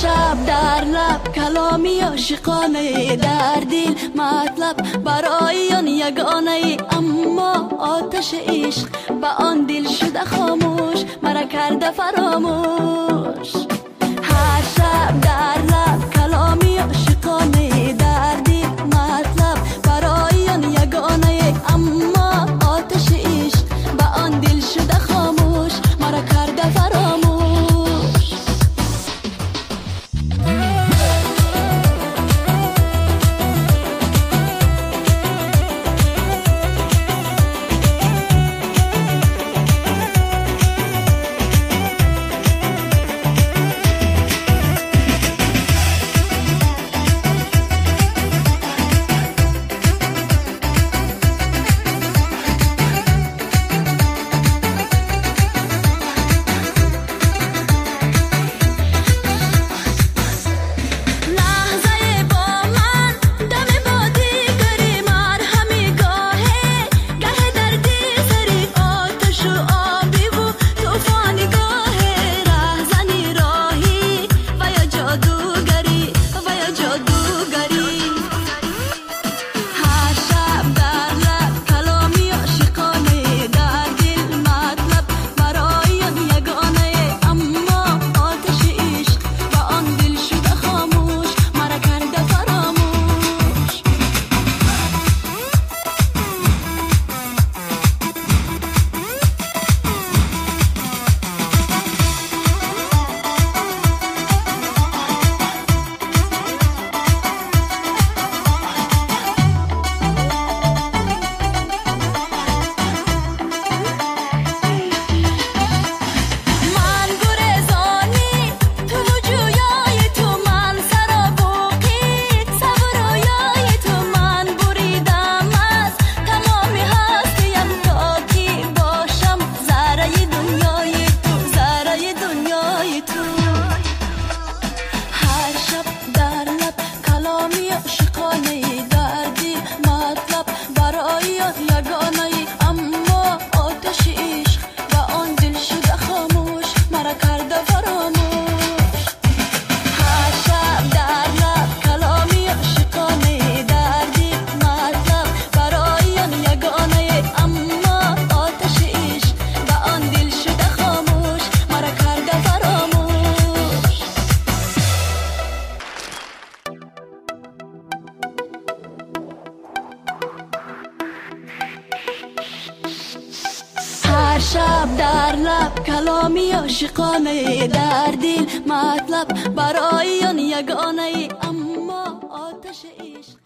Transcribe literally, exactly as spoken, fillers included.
شب در لب کلامی عاشقانه در دل مطلب برای آن یگانه، اما آتش عشق به آن دل شده خاموش، مرا کرده فراموش. هر شب در لب کلامی عاشقانه در دل مطلب برای آن یگانه، اما آتش عشق به آن دل شده خاموش، مرا کرده فراموش. شب در لب کلامی عاشقانه در دل مطلب برای آن یگانه، اما آتش عشق